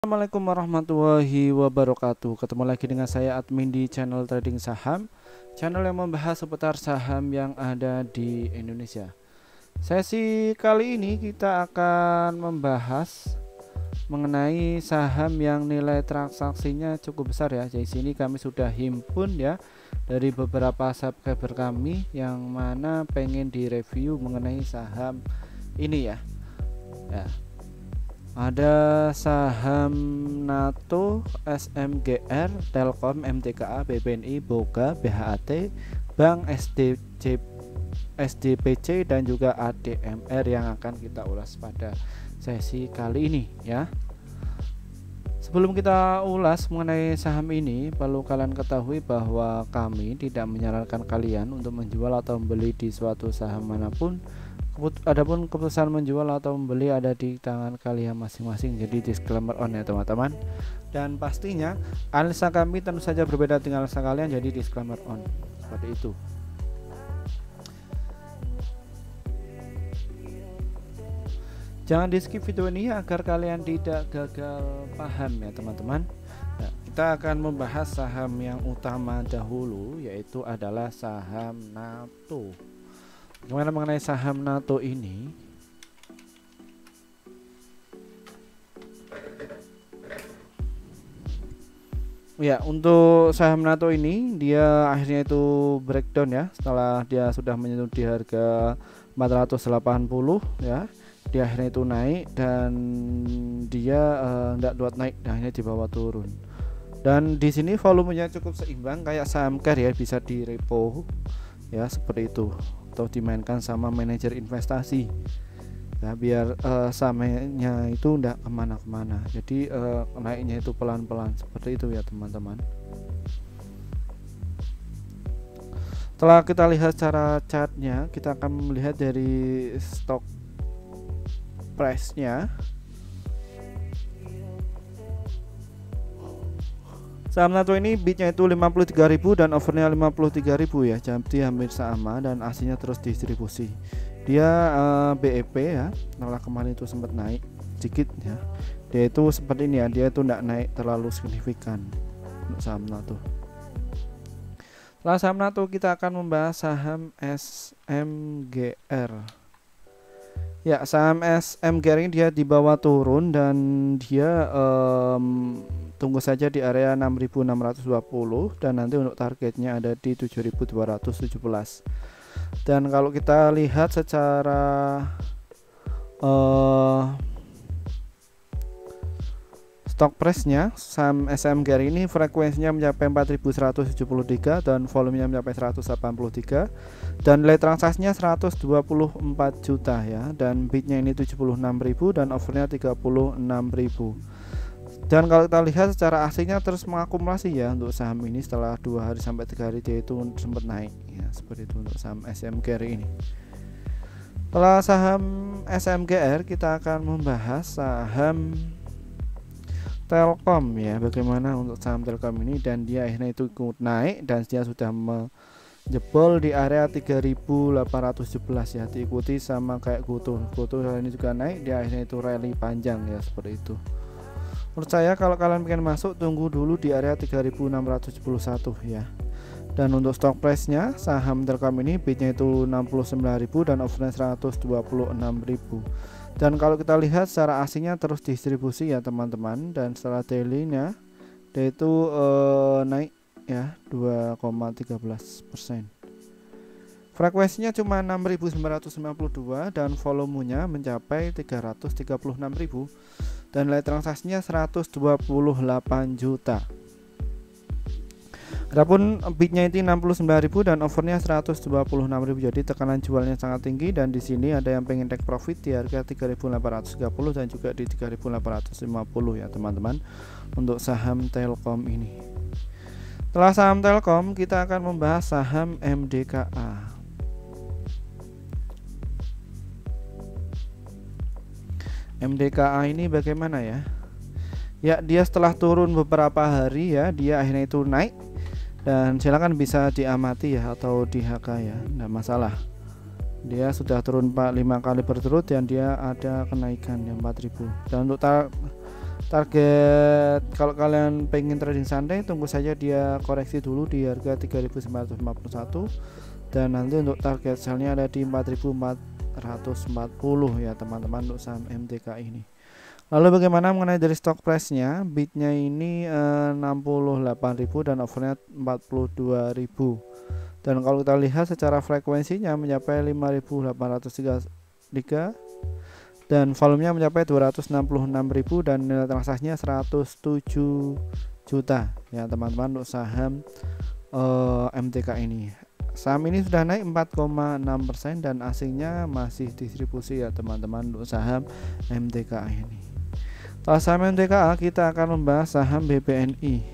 Assalamualaikum warahmatullahi wabarakatuh. Ketemu lagi dengan saya admin di channel trading saham, channel yang membahas seputar saham yang ada di Indonesia. Sesi kali ini kita akan membahas mengenai saham yang nilai transaksinya cukup besar ya. Di sini kami sudah himpun ya dari beberapa subscriber kami yang mana pengen direview mengenai saham ini ya. Ada saham NATO, SMGR, Telkom, MTKA, BBNI, Boga, BHAT, Bank SDPC dan juga ADMR yang akan kita ulas pada sesi kali ini ya. Sebelum kita ulas mengenai saham ini, perlu kalian ketahui bahwa kami tidak menyarankan kalian untuk menjual atau membeli di suatu saham manapun. Adapun keputusan menjual atau membeli ada di tangan kalian masing-masing. Jadi disclaimer on ya teman-teman. Dan pastinya analisa kami tentu saja berbeda dengan analisa kalian, jadi disclaimer on. Seperti itu. Jangan di skip video ini agar kalian tidak gagal paham ya teman-teman. Nah, kita akan membahas saham yang utama dahulu, yaitu adalah saham NATO. Gimana mengenai saham NATO ini? Ya, untuk saham NATO ini dia akhirnya itu breakdown ya, setelah dia sudah menyentuh di harga 480 ya. Dia akhirnya itu naik dan dia tidak kuat naik, dan akhirnya dibawa turun. Dan di sini volumenya cukup seimbang kayak saham care ya, bisa di repo ya seperti itu, atau dimainkan sama manajer investasi ya, biar sahamnya itu enggak kemana-kemana. Jadi naiknya itu pelan-pelan seperti itu ya teman-teman. Setelah kita lihat secara chartnya, kita akan melihat dari stock price-nya. Saham NATO ini bidnya itu 53.000 dan overnya 53.000 ya, jadi hampir sama dan aslinya terus distribusi. Dia BEP ya, setelah kemarin itu sempat naik sedikit ya. Dia itu seperti ini ya, dia itu tidak naik terlalu signifikan untuk saham NATO. Setelah saham NATO kita akan membahas saham SMGR. Ya, saham SMGR ini dia dibawa turun dan dia tunggu saja di area 6.620 dan nanti untuk targetnya ada di 7.217. Dan kalau kita lihat secara stock price-nya, saham SMGR ini frekuensinya mencapai 4.173 dan volumenya mencapai 183 dan nilai transaksinya 124 juta ya, dan bidnya ini 76.000 dan overnya 36.000. Dan kalau kita lihat secara aslinya terus mengakumulasi ya untuk saham ini, setelah 2 hari sampai 3 hari dia itu sempat naik ya, seperti itu untuk saham SMGR ini. Setelah saham SMGR kita akan membahas saham Telkom ya, bagaimana untuk saham Telkom ini, dan dia akhirnya itu ikut naik dan dia sudah menjebol di area 3.817 ya, diikuti sama kayak GoTo ini juga naik, dia akhirnya itu rally panjang ya seperti itu. Menurut saya kalau kalian pengen masuk, tunggu dulu di area 3.671 ya. Dan untuk stock price-nya saham Telkom ini bidnya itu 69.000 dan overnya 126.000. Dan kalau kita lihat secara aslinya terus distribusi ya teman-teman, dan setelah daily-nya dia itu naik ya 2,13%. Frekuensinya cuma 6.952 dan volumenya mencapai 336.000 dan nilai transaksinya 128 juta. Adapun bidnya itu 69.000 dan overnya 126.000, jadi tekanan jualnya sangat tinggi, dan di sini ada yang pengen take profit di harga 3.830 dan juga di 3.850 ya teman-teman untuk saham Telkom ini. Setelah saham Telkom kita akan membahas saham MDKA. MDKA ini bagaimana ya? Ya, dia setelah turun beberapa hari ya, dia akhirnya itu naik, dan silakan bisa diamati ya atau di HK ya, enggak masalah. Dia sudah turun 5 kali berturut dan dia ada kenaikan yang 4.000. Dan untuk Target kalau kalian pengen trading santai, tunggu saja dia koreksi dulu di harga 3.951, dan nanti untuk target sellnya ada di 4.440 ya teman-teman untuk saham MTK ini. Lalu bagaimana mengenai dari stock price-nya? Bidnya ini 68.000 dan overnya 42.000. Dan kalau kita lihat secara frekuensinya mencapai 5.803 dan volumenya mencapai 266.000 dan nilai transaksinya 107 juta ya teman-teman untuk saham MTK ini. Saham ini sudah naik 4,6% dan asingnya masih distribusi ya teman-teman untuk saham MTK ini. Setelah saham MTK kita akan membahas saham BBNI.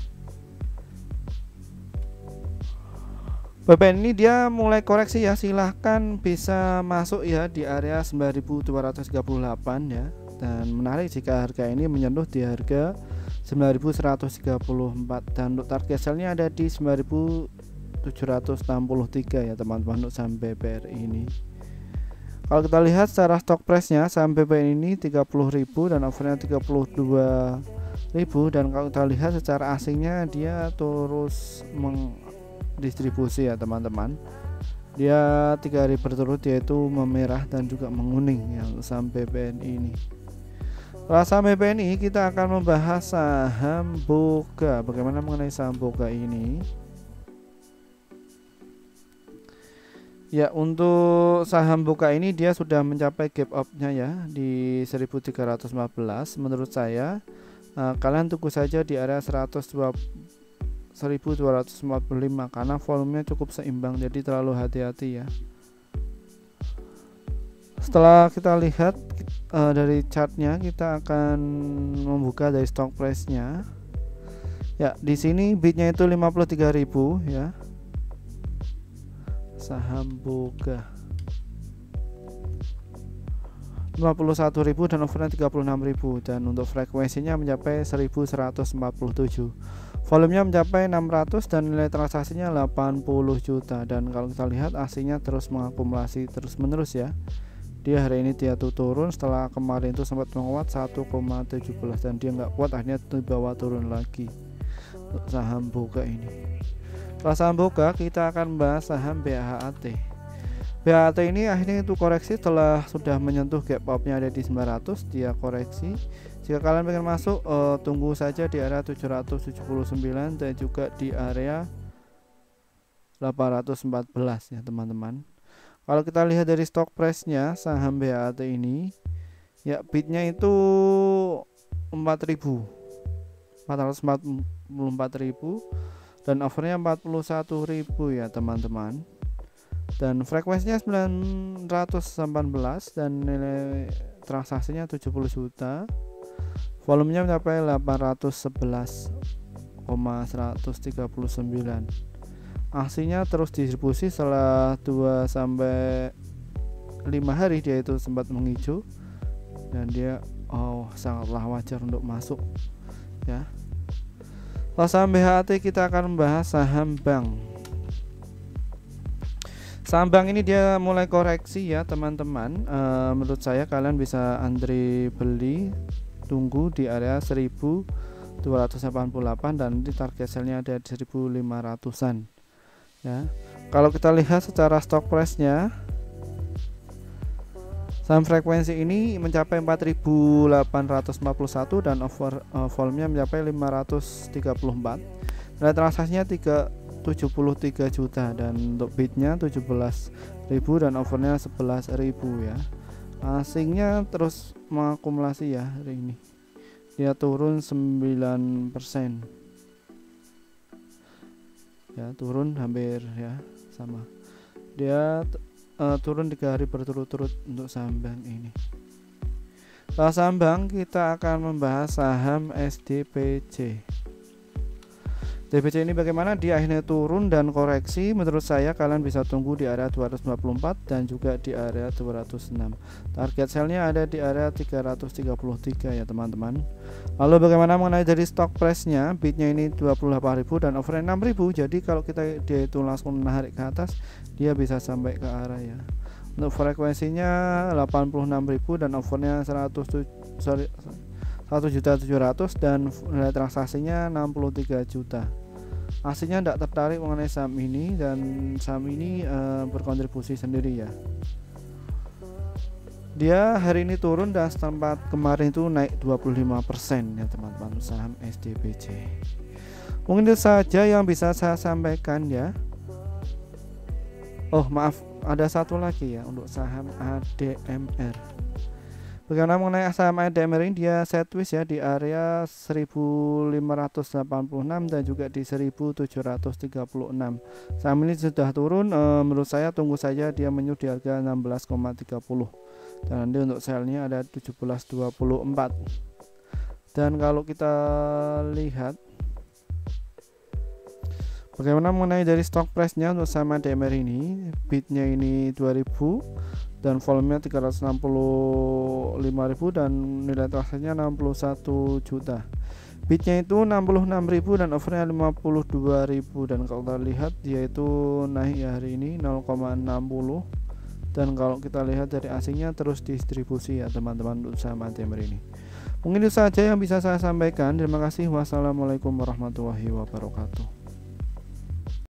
BBN ini dia mulai koreksi ya, silahkan bisa masuk ya di area 9.238 ya, dan menarik jika harga ini menyentuh di harga 9.134 dan untuk target sellnya ada di 9.763 ya teman-teman untuk saham BBR ini. Kalau kita lihat secara stock price nya saham BBN ini 30.000 dan overnya 32.000, dan kalau kita lihat secara asingnya dia terus distribusi ya teman-teman. Dia 3 hari berturut yaitu memerah dan juga menguning yang saham BBNI ini. Setelah saham BBNI kita akan membahas saham Boga. Bagaimana mengenai saham Boga ini? Ya, untuk saham Boga ini dia sudah mencapai gap up-nya ya di 1315. Menurut saya kalian tunggu saja di area 1245 karena volumenya cukup seimbang, jadi terlalu hati-hati ya. Setelah kita lihat dari chartnya, kita akan membuka dari stock price nya ya. Di sini bidnya itu 53.000 ya saham Boga, 51.000 dan overnya 36.000, dan untuk frekuensinya mencapai 1147, volumenya mencapai 600 dan nilai transaksinya 80 juta. Dan kalau kita lihat aslinya terus mengakumulasi terus menerus ya. Dia hari ini dia tuh turun setelah kemarin itu sempat menguat 1,17 dan dia nggak kuat akhirnya dibawa turun lagi untuk saham Boga ini. Setelah saham Boga kita akan bahas saham BHAT. BHAT ini akhirnya itu koreksi setelah sudah menyentuh gap up-nya ada di 900, dia koreksi. Jika kalian pengen masuk tunggu saja di area 779 dan juga di area 814 ya teman-teman. Kalau kita lihat dari stock price-nya saham BHAT ini ya, bidnya itu 4.444.000 dan overnya 41.000 ya teman-teman. Dan frekuensinya 918 dan nilai transaksinya 70 juta. Volumenya mencapai 811,139. Aksinya terus distribusi setelah 2 sampai 5 hari dia itu sempat menghijau dan dia sangatlah wajar untuk masuk ya. Setelah saham BHAT kita akan membahas saham bank. Saham bank ini dia mulai koreksi ya teman-teman. Menurut saya kalian bisa antri beli, tunggu di area 1288 dan di target sellnya ada di 1500-an ya. Kalau kita lihat secara stock price nya saham frekuensi ini mencapai 4.841 dan volumenya mencapai 534. Nilai transaksinya 73 juta dan untuk bidnya 17.000 dan overnya 11.000 ya. Asingnya terus mengakumulasi ya hari ini. Dia turun 9%. Ya, turun hampir ya sama. Dia turun 3 hari berturut-turut untuk saham bank ini. Setelah saham bank kita akan membahas saham SDPC. DBC ini bagaimana? Dia akhirnya turun dan koreksi. Menurut saya kalian bisa tunggu di area 294 dan juga di area 206. Target sellnya ada di area 333 ya teman-teman. Lalu bagaimana mengenai dari stock price nya? Bidnya ini 28.000 dan overnya 6.000. Jadi kalau dia itu langsung menarik ke atas, dia bisa sampai ke arah ya. Untuk frekuensinya 86.000 dan overnya 107 1.700.000 dan nilai transaksinya 63 juta. Aslinya tidak tertarik mengenai saham ini, dan saham ini berkontribusi sendiri ya. Dia hari ini turun dan setempat kemarin itu naik 25% ya teman-teman, saham SDBC. Mungkin itu saja yang bisa saya sampaikan ya. Oh maaf, ada satu lagi ya untuk saham ADMR. Bagaimana mengenai saham ADMR ini, dia sideways ya di area 1586 dan juga di 1736. Saham ini sudah turun, menurut saya tunggu saja dia menyuh di harga 16,30. Dan nanti untuk sell-nya ada 17.24. Dan kalau kita lihat bagaimana mengenai dari stock price-nya untuk saham ADMR ini, bidnya ini 2000 dan volumenya 365.000 dan nilai transaksinya 61 juta. Bidnya itu 66.000 dan overnya 52.000, dan kalau kita lihat dia itu naik ya hari ini 0,60. Dan kalau kita lihat dari asingnya terus distribusi ya teman-teman untuk saham ADMR ini. Mungkin itu saja yang bisa saya sampaikan. Terima kasih. Wassalamualaikum warahmatullahi wabarakatuh.